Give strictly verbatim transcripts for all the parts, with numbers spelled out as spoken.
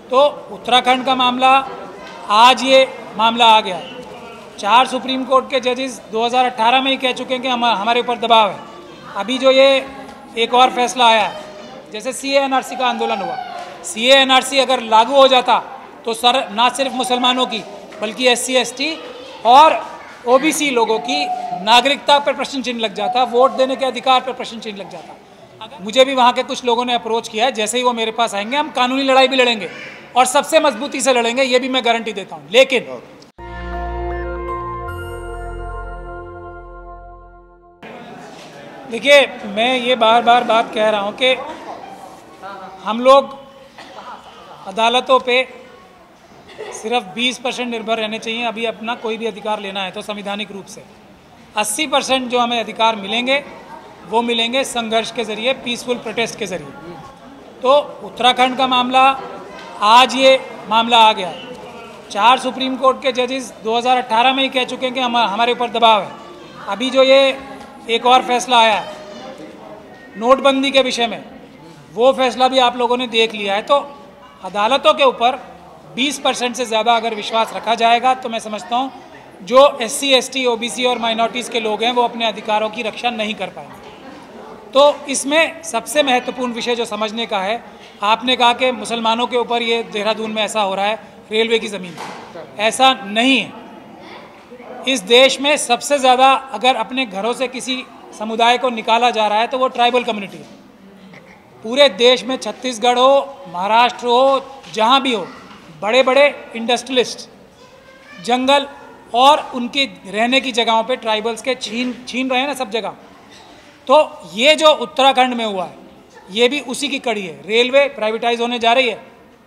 तो उत्तराखंड का मामला, आज ये मामला आ गया। चार सुप्रीम कोर्ट के जजेस दो हज़ार अठारह में ही कह चुके हैं कि हम हमारे ऊपर दबाव है। अभी जो ये एक और फैसला आया है, जैसे सी ए एन आर सी का आंदोलन हुआ, सी ए एन आर सी अगर लागू हो जाता तो सर ना सिर्फ मुसलमानों की बल्कि एस सी एस टी और ओ बी सी लोगों की नागरिकता पर प्रश्न चिन्ह लग जाता, वोट देने के अधिकार पर प्रश्न चिन्ह लग जाता। मुझे भी वहाँ के कुछ लोगों ने अप्रोच किया है, जैसे ही वो मेरे पास आएंगे हम कानूनी लड़ाई भी लड़ेंगे और सबसे मजबूती से लड़ेंगे, ये भी मैं गारंटी देता हूँ। लेकिन देखिए, मैं ये बार बार बात कह रहा हूँ कि हम लोग अदालतों पे सिर्फ बीस परसेंट निर्भर रहने चाहिए। अभी अपना कोई भी अधिकार लेना है तो संवैधानिक रूप से अस्सी परसेंट जो हमें अधिकार मिलेंगे वो मिलेंगे संघर्ष के ज़रिए, पीसफुल प्रोटेस्ट के ज़रिए। तो उत्तराखंड का मामला, आज ये मामला आ गया। चार सुप्रीम कोर्ट के जजेस दो हज़ार अठारह में ही कह चुके हैं कि हम हमारे ऊपर दबाव है। अभी जो ये एक और फैसला आया है नोटबंदी के विषय में, वो फैसला भी आप लोगों ने देख लिया है। तो अदालतों के ऊपर बीस परसेंट से ज़्यादा अगर विश्वास रखा जाएगा तो मैं समझता हूँ जो S C, S T, O B C और माइनॉरिटीज़ के लोग हैं वो अपने अधिकारों की रक्षा नहीं कर पाएंगे। तो इसमें सबसे महत्वपूर्ण विषय जो समझने का है, आपने कहा कि मुसलमानों के ऊपर ये देहरादून में ऐसा हो रहा है रेलवे की ज़मीन, ऐसा नहीं है। इस देश में सबसे ज़्यादा अगर अपने घरों से किसी समुदाय को निकाला जा रहा है तो वो ट्राइबल कम्युनिटी है। पूरे देश में छत्तीसगढ़ हो, महाराष्ट्र हो, जहाँ भी हो, बड़े बड़े इंडस्ट्रियलिस्ट जंगल और उनकी रहने की जगहों पे ट्राइबल्स के छीन छीन रहे हैं ना सब जगह। तो ये जो उत्तराखंड में हुआ है ये भी उसी की कड़ी है। रेलवे प्राइवेटाइज होने जा रही है।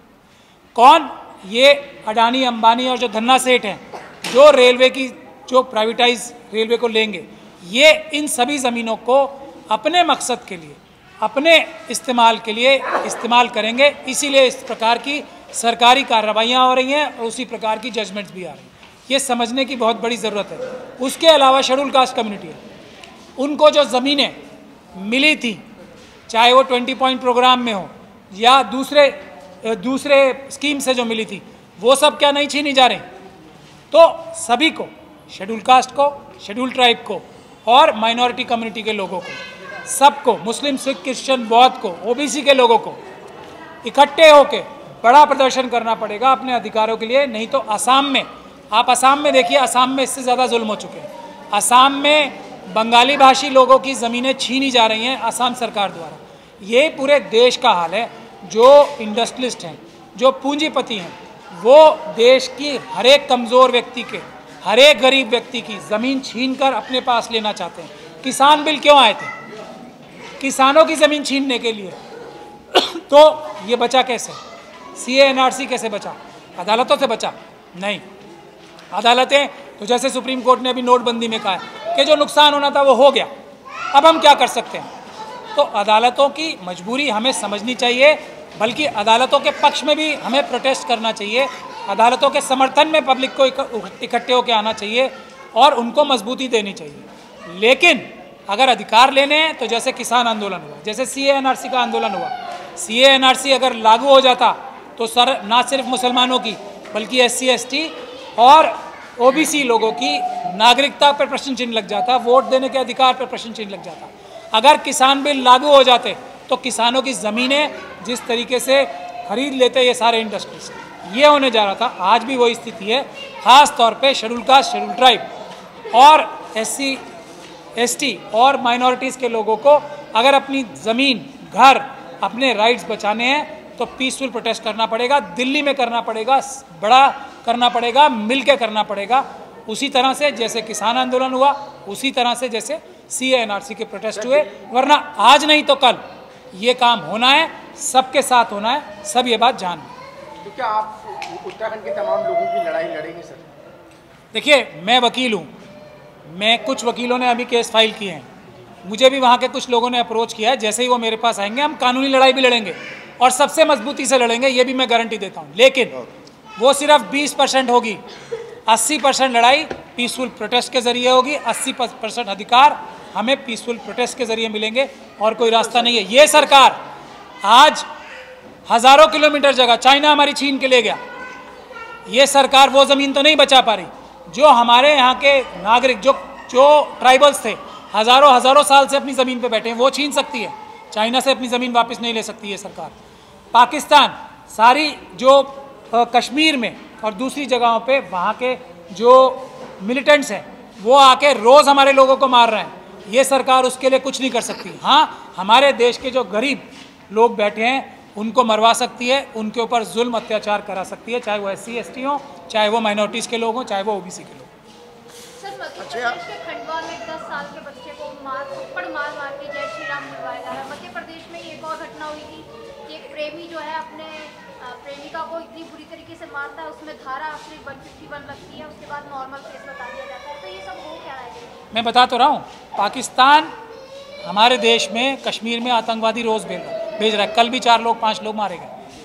कौन? ये अडानी, अंबानी और जो धन्ना सेठ हैं जो रेलवे की जो प्राइवेटाइज रेलवे को लेंगे, ये इन सभी ज़मीनों को अपने मकसद के लिए, अपने इस्तेमाल के लिए इस्तेमाल करेंगे। इसीलिए इस प्रकार की सरकारी कार्रवाइयाँ हो रही हैं और उसी प्रकार की जजमेंट्स भी आ रही हैं। ये समझने की बहुत बड़ी ज़रूरत है। उसके अलावा शेड्यूल कास्ट कम्युनिटी है, उनको जो ज़मीनें मिली थी, चाहे वो ट्वेंटी पॉइंट प्रोग्राम में हो या दूसरे दूसरे स्कीम से जो मिली थी, वो सब क्या नहीं छीनी जा रही? तो सभी को, शेड्यूल कास्ट को, शेड्यूल ट्राइब को और माइनॉरिटी कम्युनिटी के लोगों को, सबको, मुस्लिम, सिख, क्रिश्चियन, बौद्ध को, ओ बी सी के लोगों को इकट्ठे होकर बड़ा प्रदर्शन करना पड़ेगा अपने अधिकारों के लिए। नहीं तो असम में, आप असम में देखिए, असम में इससे ज़्यादा जुल्म हो चुके हैं। असम में बंगाली भाषी लोगों की ज़मीनें छीनी जा रही हैं असम सरकार द्वारा। ये पूरे देश का हाल है। जो इंडस्ट्रियलिस्ट हैं, जो पूंजीपति हैं, वो देश की हर एक कमज़ोर व्यक्ति के, हर एक गरीब व्यक्ति की ज़मीन छीन कर अपने पास लेना चाहते हैं। किसान बिल क्यों आए थे? किसानों की ज़मीन छीनने के लिए। तो ये बचा कैसे? सी ए एन आर सी कैसे बचा? अदालतों से बचा? नहीं। अदालतें तो जैसे सुप्रीम कोर्ट ने अभी नोटबंदी में कहा है कि जो नुकसान होना था वो हो गया, अब हम क्या कर सकते हैं? तो अदालतों की मजबूरी हमें समझनी चाहिए, बल्कि अदालतों के पक्ष में भी हमें प्रोटेस्ट करना चाहिए। अदालतों के समर्थन में पब्लिक को इकट्ठे होकर आना चाहिए और उनको मजबूती देनी चाहिए। लेकिन अगर अधिकार लेने हैं तो जैसे किसान आंदोलन हुआ, जैसे सी ए एन आर सी का आंदोलन हुआ, सी ए एन आर सी अगर लागू हो जाता तो सर ना सिर्फ मुसलमानों की बल्कि एस सी, एस टी और ओ बी सी लोगों की नागरिकता पर प्रश्न चिन्ह लग जाता, वोट देने के अधिकार पर प्रश्न चिन्ह लग जाता। अगर किसान बिल लागू हो जाते तो किसानों की ज़मीनें जिस तरीके से खरीद लेते ये सारे इंडस्ट्रीज, ये होने जा रहा था। आज भी वही स्थिति है। ख़ास तौर पे शेड्यूल कास्ट, शेड्यूल ट्राइब और एस सी, एस टी और माइनॉरिटीज़ के लोगों को अगर अपनी ज़मीन, घर, अपने राइट्स बचाने हैं तो पीसफुल प्रोटेस्ट करना पड़ेगा। दिल्ली में करना पड़ेगा, बड़ा करना पड़ेगा, मिल के करना पड़ेगा। उसी तरह से जैसे किसान आंदोलन हुआ, उसी तरह से जैसे सी ए एन आर सी के प्रोटेस्ट हुए। वरना आज नहीं तो कल ये काम होना है, सबके साथ होना है, सब ये बात जान। तो क्या आप उत्तराखंड के तमाम लोगों की लड़ाई लड़ेंगे सर? देखिए, मैं वकील हूँ, मैं कुछ वकीलों ने अभी केस फाइल किए हैं, मुझे भी वहाँ के कुछ लोगों ने अप्रोच किया है। जैसे ही वो मेरे पास आएंगे हम कानूनी लड़ाई भी लड़ेंगे और सबसे मजबूती से लड़ेंगे, ये भी मैं गारंटी देता हूँ। लेकिन वो सिर्फ बीस परसेंट होगी, अस्सी परसेंट लड़ाई पीसफुल प्रोटेस्ट के जरिए होगी। अस्सी परसेंट अधिकार हमें पीसफुल प्रोटेस्ट के जरिए मिलेंगे और कोई रास्ता नहीं है। ये सरकार आज हजारों किलोमीटर जगह चाइना हमारी छीन के ले गया। ये सरकार वो ज़मीन तो नहीं बचा पा रही जो हमारे यहाँ के नागरिक जो जो ट्राइबल्स थे हज़ारों हज़ारों साल से अपनी ज़मीन पे बैठे हैं, वो छीन सकती है। चाइना से अपनी ज़मीन वापस नहीं ले सकती है सरकार। पाकिस्तान सारी जो आ, कश्मीर में और दूसरी जगहों पे वहाँ के जो मिलिटेंट्स हैं वो आके रोज़ हमारे लोगों को मार रहे हैं। ये सरकार उसके लिए कुछ नहीं कर सकती। हाँ, हमारे देश के जो गरीब लोग बैठे हैं उनको मरवा सकती है, उनके ऊपर जुल्म अत्याचार करा सकती है, चाहे वो एस सी एस टी हों, चाहे वो माइनॉरिटीज़ के लोग हों, चाहे वो ओ बी सी के लोग। सर, मध्य प्रदेश के खंडवा में दस साल के बच्चे को मार थप्पड़ मार मार के जय श्री राम बुलवाया जा रहा है। मध्य प्रदेश में एक और घटना हुई थी कि एक प्रेमी जो है अपने प्रेमिका को इतनी बुरी तरीके से मारता है, उसमें धारा सिर्फ वन फिफ्टी वन लगती है, उसके बाद नॉर्मल केस बता दिया जाता है। तो ये सब हो क्या रहा है? मैं बता तो रहा हूँ, पाकिस्तान हमारे देश में कश्मीर में आतंकवादी रोज़ भेज रहा है भेज रहा है कल भी चार लोग पांच लोग मारे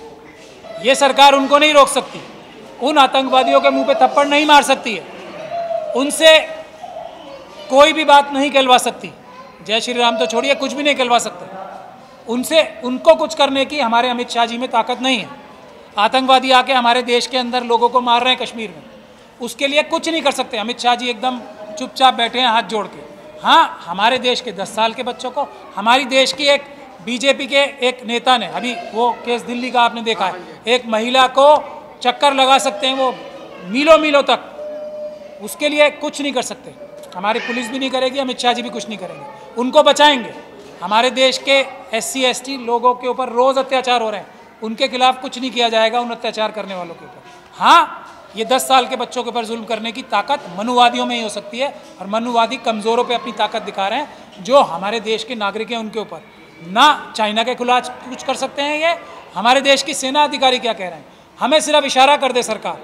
गए। ये सरकार उनको नहीं रोक सकती, उन आतंकवादियों के मुंह पे थप्पड़ नहीं मार सकती है, उनसे कोई भी बात नहीं कहलवा सकती। जय श्री राम तो छोड़िए, कुछ भी नहीं कहलवा सकते उनसे। उनको कुछ करने की हमारे अमित शाह जी में ताकत नहीं है। आतंकवादी आके हमारे देश के अंदर लोगों को मार रहे हैं कश्मीर में, उसके लिए कुछ नहीं कर सकते। अमित शाह जी एकदम चुपचाप बैठे हैं हाथ जोड़ के। हाँ, हमारे देश के दस साल के बच्चों को, हमारी देश की एक बीजेपी के एक नेता ने, अभी वो केस दिल्ली का आपने देखा है, एक महिला को चक्कर लगा सकते हैं वो मीलों मीलों तक, उसके लिए कुछ नहीं कर सकते। हमारी पुलिस भी नहीं करेगी, अमित शाह जी भी कुछ नहीं करेंगे, उनको बचाएंगे। हमारे देश के एस सी एस टी लोगों के ऊपर रोज़ अत्याचार हो रहे हैं, उनके खिलाफ कुछ नहीं किया जाएगा उन अत्याचार करने वालों के ऊपर। हाँ, ये दस साल के बच्चों के ऊपर जुल्म करने की ताकत मनुवादियों में ही हो सकती है, और मनुवादी कमज़ोरों पे अपनी ताकत दिखा रहे हैं। जो हमारे देश के नागरिक हैं उनके ऊपर ना चाइना के खिलाफ कुछ कर सकते हैं। ये हमारे देश की सेना अधिकारी क्या कह रहे हैं, हमें सिर्फ इशारा कर दे सरकार,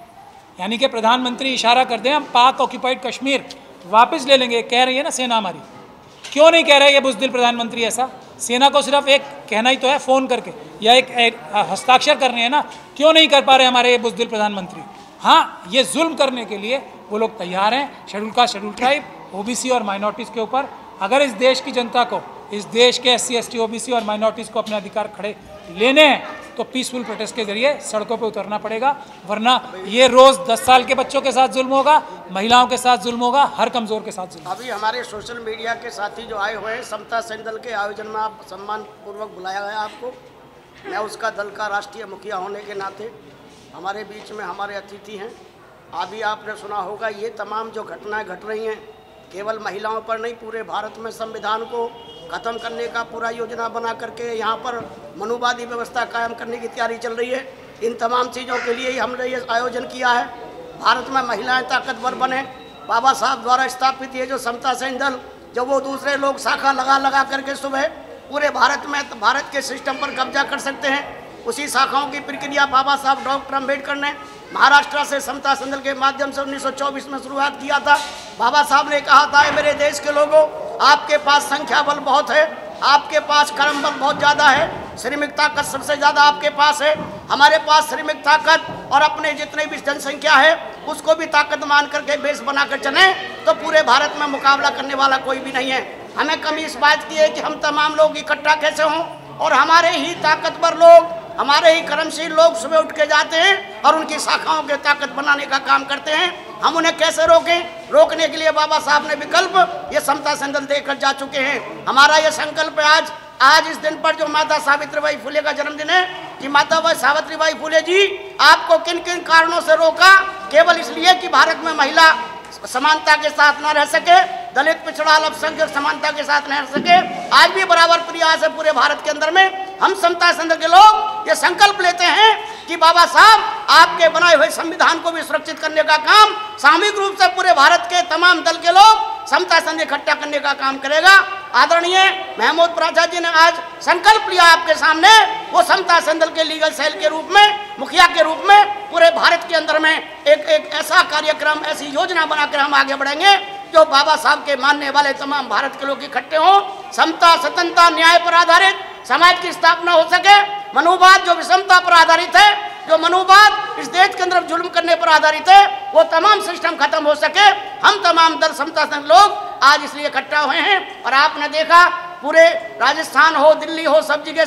यानी कि प्रधानमंत्री इशारा कर दें हम पाक ऑक्यूपाइड कश्मीर वापस ले लेंगे, कह रही है ना सेना हमारी। क्यों नहीं कह रहे ये बुज़दिल प्रधानमंत्री ऐसा? सेना को सिर्फ एक कहना ही तो है फ़ोन करके, या एक, एक हस्ताक्षर करने हैं ना, क्यों नहीं कर पा रहे हमारे ये बुज़दिल प्रधानमंत्री? हाँ, ये जुल्म करने के लिए वो लोग तैयार हैं, schedule caste, schedule tribe, O B C और माइनॉरिटीज़ के ऊपर। अगर इस देश की जनता को, इस देश के S C S T, O B C और माइनॉरिटीज़ को अपने अधिकार खड़े लेने हैं तो पीसफुल प्रोटेस्ट के जरिए सड़कों पे उतरना पड़ेगा, वरना ये रोज़ दस साल के बच्चों के साथ जुल्म होगा, महिलाओं के साथ जुल्म होगा, हर कमज़ोर के साथ जुल्म। अभी हमारे सोशल मीडिया के साथी जो आए हुए हैं, समता सैंदल के आयोजन में आप सम्मानपूर्वक बुलाया गया आपको। मैं उसका दल का राष्ट्रीय मुखिया होने के नाते हमारे बीच में हमारे अतिथि हैं। अभी आपने सुना होगा, ये तमाम जो घटनाएं घट रही हैं केवल महिलाओं पर नहीं, पूरे भारत में संविधान को ख़त्म करने का पूरा योजना बना करके यहाँ पर मनुवादी व्यवस्था कायम करने की तैयारी चल रही है। इन तमाम चीज़ों के लिए ही हमने ये आयोजन किया है। भारत में महिलाएं ताकतवर बने, बाबा साहब द्वारा स्थापित ये जो समता सैंदल, जब वो दूसरे लोग शाखा लगा लगा करके सुबह पूरे भारत में भारत के सिस्टम पर कब्जा कर सकते हैं, उसी शाखाओं की प्रक्रिया बाबा साहब डॉक्टर अम्बेडकर ने महाराष्ट्र से समता सैंदल के माध्यम से उन्नीस सौ चौबीस में शुरुआत किया था। बाबा साहब ने कहा था, मेरे देश के लोगों, आपके पास संख्या बल बहुत है, आपके पास कर्म बल बहुत ज़्यादा है, श्रमिक ताकत सबसे ज़्यादा आपके पास है। हमारे पास श्रमिक ताकत और अपने जितने भी जनसंख्या है उसको भी ताकत मान करके बेस बनाकर चलें तो पूरे भारत में मुकाबला करने वाला कोई भी नहीं है। हमें कमी इस बात की है कि हम तमाम लोग इकट्ठा कैसे हों, और हमारे ही ताकतवर लोग, हमारे ही कर्मशील लोग सुबह उठ के जाते हैं और उनकी शाखाओं के ताकत बनाने का काम करते हैं। हम उन्हें कैसे रोकें? रोकने के लिए बाबा साहब ने विकल्प ये समता सैंदल देकर जा चुके हैं। हमारा ये संकल्प है आज आज इस दिन पर जो माता सावित्रीबाई फुले का जन्मदिन है, कि माता सावित्रीबाई फुले जी आपको किन किन कारणों से रोका? केवल इसलिए कि भारत में महिला समानता के साथ न रह सके, दलित पिछड़ा अल्पसंख्यक समानता के साथ न रह सके। आज भी बराबर प्रयास है पूरे भारत के अंदर में। हम समता सैंदल के लोग ये संकल्प लेते हैं कि बाबा साहब आपके बनाए हुए संविधान को भी सुरक्षित करने का काम सामूहिक रूप से पूरे भारत के तमाम दल के लोग समता सैंदल इकट्ठा करने का काम करेगा। आदरणीय महमूद प्राचा जी ने आज संकल्प लिया आपके सामने, वो समता सैंदल के लीगल सेल के रूप में, मुखिया के रूप में पूरे भारत के अंदर में एक एक ऐसा कार्यक्रम, ऐसी योजना बनाकर हम आगे बढ़ेंगे जो बाबा साहब के मानने वाले तमाम भारत के लोग इकट्ठे हों। समता, स्वतंत्रता, न्याय पर आधारित समाज की स्थापना हो सके। मनुवाद जो विषमता पर आधारित है, जो मनुवाद इस देश के अंदर जुल्म करने पर आधारित है, वो तमाम सिस्टम खत्म हो सके। हम तमाम दल समता सैंदल लोग आज इसलिए इकट्ठा हुए हैं। और आपने देखा पूरे राजस्थान हो, दिल्ली हो, सब जगह से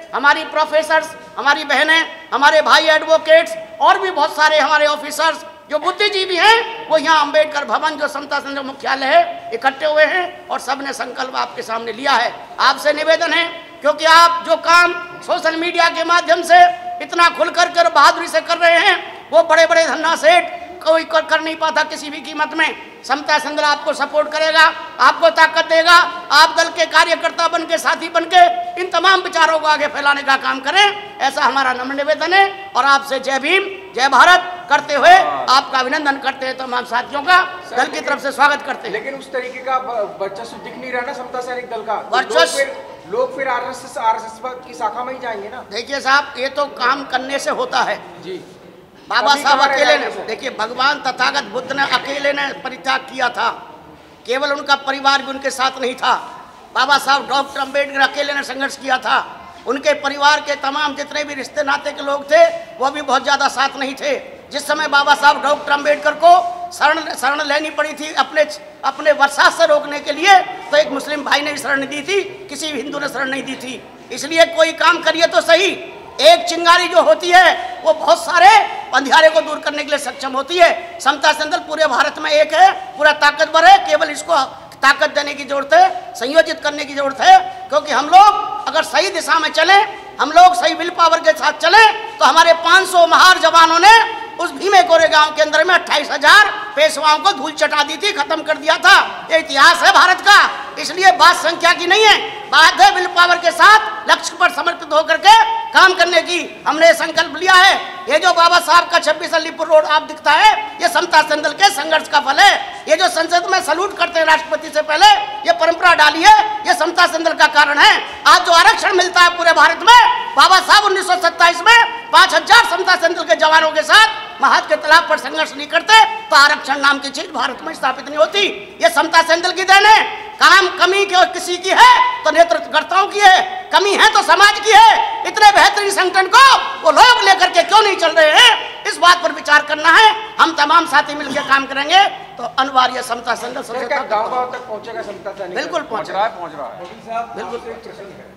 हमारी प्रोफेसर्स, हमारी बहनें, हमारे भाई एडवोकेट्स और भी बहुत सारे हमारे ऑफिसर्स जो बुद्धिजीवी हैं, वो यहाँ अंबेडकर भवन जो समता संघ मुख्यालय है इकट्ठे हुए हैं और सबने संकल्प आपके सामने लिया है। आपसे निवेदन है, क्योंकि आप जो काम सोशल मीडिया के माध्यम से इतना खुल कर कर बहादुरी से कर रहे हैं, वो बड़े बड़े धन्ना सेठ कोई कर, कर नहीं पाता किसी भी कीमत में। समता संघ आपको सपोर्ट करेगा, आपको ताकत देगा। आप दल के कार्यकर्ता बन के, साथी बन के इन तमाम विचारों को आगे फैलाने का काम करें, ऐसा हमारा नम्र निवेदन है। और आपसे जय भीम, जय भारत करते हुए आपका अभिनंदन करते हैं, तमाम साथियों का दल की तरफ से स्वागत करते हैं। लेकिन उस तरीके का वर्चस्व दिख नहीं रहा ना समता सैनिक दल का, वर्चस्व लोग फिर आरएसएस आरएसएस की शाखा में ही जाएंगे ना। देखिए साहब, ये तो काम करने से होता है जी। बाबा साहब अकेले ने, देखिए भगवान तथागत बुद्ध ने अकेले ने परित्याग किया था, केवल उनका परिवार भी उनके साथ नहीं था। बाबा साहब डॉक्टर अंबेडकर अकेले ने संघर्ष किया था, उनके परिवार के तमाम जितने भी रिश्ते नाते के लोग थे वो भी बहुत ज़्यादा साथ नहीं थे। जिस समय बाबा साहब डॉक्टर अंबेडकर को शरण शरण लेनी पड़ी थी अपने अपने वर्षा से रोकने के लिए, तो एक मुस्लिम भाई ने शरण दी थी, किसी हिंदू ने शरण नहीं दी थी। इसलिए कोई काम करिए तो सही, एक चिंगारी जो होती है वो बहुत सारे अंधियारे को दूर करने के लिए सक्षम होती है। समता संघ पूरे भारत में एक है, पूरा ताकतवर है, केवल इसको ताकत देने की जरूरत है, संयोजित करने की जरूरत है। क्योंकि हम लोग अगर सही दिशा में चलें, हम लोग सही विल पावर के साथ चलें, तो हमारे पाँच सौ महार जवानों ने उस भीमे कोरे गांव के अंदर में अट्ठाईस हजार पेशवाओं को धूल चटा दी थी, खत्म कर दिया था। ये इतिहास है भारत का, इसलिए बात संख्या की नहीं है, बात है विल पावर के साथ लक्ष्य पर समर्पित होकर के काम करने की। हमने संकल्प लिया है। ये जो बाबा साहब का छब्बीस अलीपुर रोड आप दिखता है, ये समता संघ के संघर्ष का फल है। ये जो संसद में सलूट करते हैं राष्ट्रपति से पहले, ये परंपरा डाली है, ये समता संघ का कारण है। आज जो आरक्षण मिलता है पूरे भारत में, बाबा साहब उन्नीस सौ सत्ताईस में पांच हजार समता संघ के जवानों के साथ महाद के तालाब पर संघर्ष नहीं करते तो आरक्षण नाम की चीज भारत में स्थापित नहीं होती। ये समता संघ की देन है। काम कमी के किसी की है तो नेतृत्वकर्ताओं की है, कमी है तो समाज की है। इतने बेहतरीन संगठन को वो लोग लेकर के क्यों नहीं चल रहे हैं, इस बात पर विचार करना है। हम तमाम साथी मिलकर काम करेंगे तो अनिवार्य समता संघ गाँव गाँव तक पहुंचेगा समता संघ। बिल्कुल पहुंच रहा है, पहुंच रहा है। बिल्कुल एक प्रश्न है,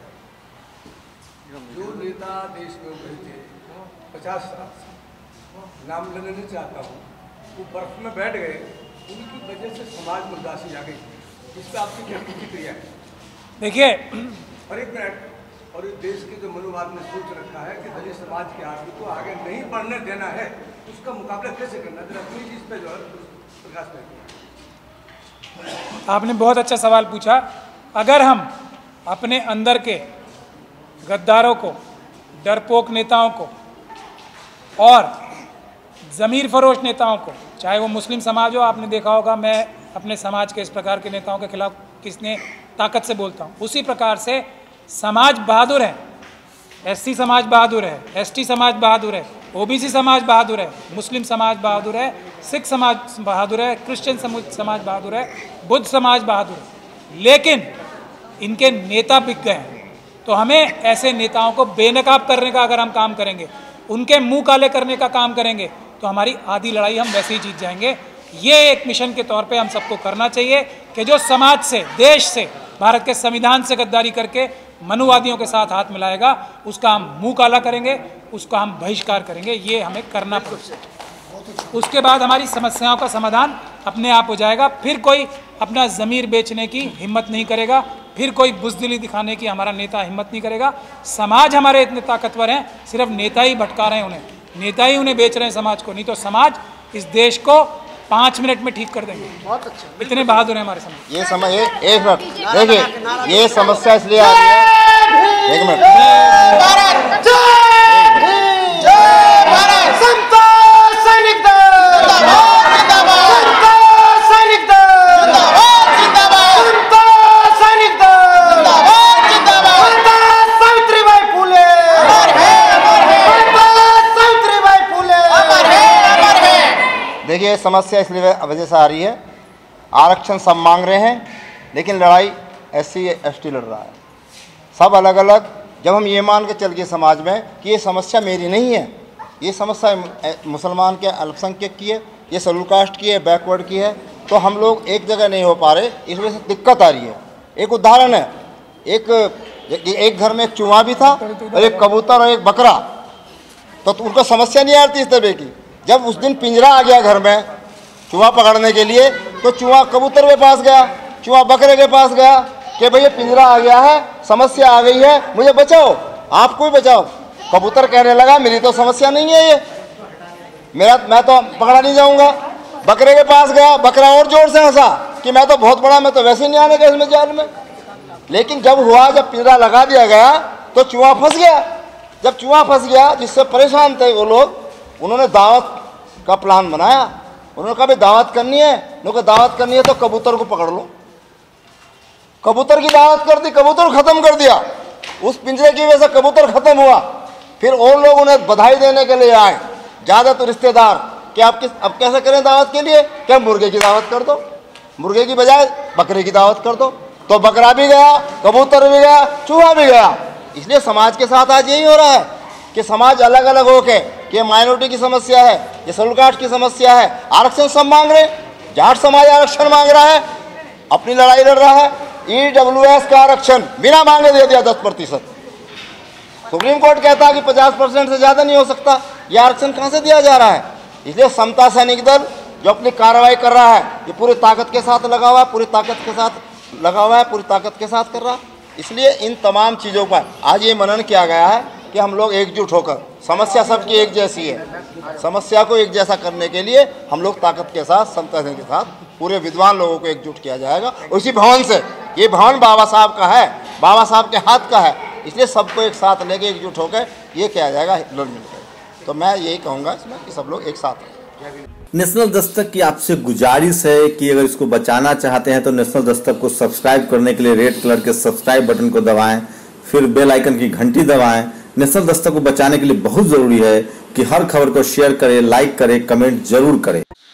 जो नेता देश में उभरे थे पचास साल, नाम लेना नहीं चाहता हूँ, वो बर्फ में बैठ गए, उनकी वजह से समाज में उदासी आ गई, इस पर आपकी क्या प्रतिक्रिया है? देखिए, और एक मिनट, और इस देश के जो मनोवाद ने सोच रखा है कि दलित समाज के आदमी को आगे नहीं बढ़ने देना है, उसका मुकाबला कैसे करना, जरा प्लीज इस पर जो है प्रकाश करें। आपने बहुत अच्छा सवाल पूछा। अगर हम अपने अंदर के गद्दारों को, डरपोक नेताओं को और ज़मीर फरोश नेताओं को, चाहे वो मुस्लिम समाज हो, आपने देखा होगा मैं अपने समाज के इस प्रकार के नेताओं के खिलाफ किसने ताकत से बोलता हूँ। उसी प्रकार से समाज बहादुर है, एससी समाज बहादुर है, एसटी समाज बहादुर है, ओबीसी समाज बहादुर है, मुस्लिम समाज बहादुर है, सिख समाज बहादुर है, क्रिश्चियन समाज बहादुर है, बुद्ध समाज बहादुर है। लेकिन इनके नेता बिक गए हैं। तो हमें ऐसे नेताओं को बेनकाब करने का अगर हम काम करेंगे, उनके मुंह काले करने का काम करेंगे, तो हमारी आधी लड़ाई हम वैसे ही जीत जाएंगे। ये एक मिशन के तौर पे हम सबको करना चाहिए कि जो समाज से, देश से, भारत के संविधान से गद्दारी करके मनुवादियों के साथ हाथ मिलाएगा, उसका हम मुंह काला करेंगे, उसका हम बहिष्कार करेंगे। ये हमें करना पड़ेगा। उसके बाद हमारी समस्याओं का समाधान अपने आप हो जाएगा। फिर कोई अपना ज़मीर बेचने की हिम्मत नहीं करेगा, फिर कोई बुज़दिली दिखाने की हमारा नेता हिम्मत नहीं करेगा। समाज हमारे इतने ताकतवर हैं, सिर्फ नेता ही भटका रहे हैं उन्हें, नेता ही उन्हें बेच रहे हैं समाज को, नहीं तो समाज इस देश को पाँच मिनट में ठीक कर देंगे। बहुत अच्छा, इतने बहादुर हैं हमारे समाज। ये समय एक मिनट देखिए, ये समस्या इसलिए आ रही है, एक मिनट, देखिए समस्या इसलिए वजह से आ रही है, आरक्षण सब मांग रहे हैं लेकिन लड़ाई एस सी एस टी लड़ रहा है, सब अलग अलग। जब हम ये मान के चल गए समाज में कि ये समस्या मेरी नहीं है, ये समस्या मुसलमान के, अल्पसंख्यक की है, ये शेड्यूल कास्ट की है, बैकवर्ड की है, तो हम लोग एक जगह नहीं हो पा रहे, इस वजह से दिक्कत आ रही है। एक उदाहरण है, एक एक घर में एक चूहा भी था और एक कबूतर और एक बकरा, तो, तो उनको समस्या नहीं आती इस तरह की। जब उस दिन पिंजरा आ गया घर में चूहा पकड़ने के लिए, तो चूहा कबूतर के पास गया, चूहा बकरे के पास गया कि भैया पिंजरा आ गया है, समस्या आ गई है, मुझे बचाओ, आपको ही बचाओ। कबूतर कहने लगा मेरी तो समस्या नहीं है ये, मेरा मैं तो पकड़ा नहीं जाऊंगा। बकरे के पास गया, बकरा और जोर से हंसा कि मैं तो बहुत बड़ा, मैं तो वैसे ही नहीं आने का इसमें जाल में। लेकिन जब हुआ, जब पिंजरा लगा दिया गया तो चूहा फंस गया। जब चूहा फंस गया, जिससे परेशान थे वो लोग, उन्होंने दावत का प्लान बनाया। उन्होंने कहा भाई दावत करनी है, उन्होंने कहा दावत करनी है तो कबूतर को पकड़ लो। कबूतर की दावत कर दी, कबूतर खत्म कर दिया, उस पिंजरे की वजह से कबूतर खत्म हुआ। फिर और लोग उन्हें बधाई देने के लिए आए, ज़्यादा तो रिश्तेदार, कि आप किस अब कैसे करें दावत के लिए, क्या मुर्गे की दावत कर दो, मुर्गे की बजाय बकरे की दावत कर दो। तो बकरा भी गया, कबूतर भी गया, चूहा भी गया। इसलिए समाज के साथ आज यही हो रहा है कि समाज अलग अलग होके, कि माइनॉरिटी की समस्या है, ये शेड्यूल कास्ट की समस्या है, आरक्षण सब मांग रहे, जाट समाज आरक्षण मांग रहा है, अपनी लड़ाई लड़ रहा है। ई डब्ल्यू एस का आरक्षण बिना मांगे दे दिया दस प्रतिशत। सुप्रीम कोर्ट कहता है कि पचास परसेंट से ज़्यादा नहीं हो सकता, ये आरक्षण कहाँ से दिया जा रहा है। इसलिए समता सैनिक दल जो अपनी कार्रवाई कर रहा है, ये पूरी ताकत के साथ लगा हुआ है, पूरी ताकत के साथ लगा हुआ है, पूरी ताकत के साथ कर रहा है। इसलिए इन तमाम चीज़ों पर आज ये मनन किया गया है कि हम लोग एकजुट होकर, समस्या सबकी एक जैसी है, समस्या को एक जैसा करने के लिए हम लोग ताकत के साथ, समता के साथ पूरे विद्वान लोगों को एकजुट किया जाएगा। उसी भवन से, ये भवन बाबा साहब का है, बाबा साहब के हाथ का है, इसलिए सबको एक साथ लेके एकजुट होकर ये किया जाएगा लड़ मिलकर। तो मैं यही कहूँगा इसमें कि सब लोग एक साथ हैं। नेशनल दस्तक की आपसे गुजारिश है कि अगर इसको बचाना चाहते हैं तो नेशनल दस्तक को सब्सक्राइब करने के लिए रेड कलर के सब्सक्राइब बटन को दबाएं, फिर बेल आइकन की घंटी दबाएं। नेशनल दस्तक को बचाने के लिए बहुत जरूरी है कि हर खबर को शेयर करें, लाइक करें, कमेंट जरूर करें।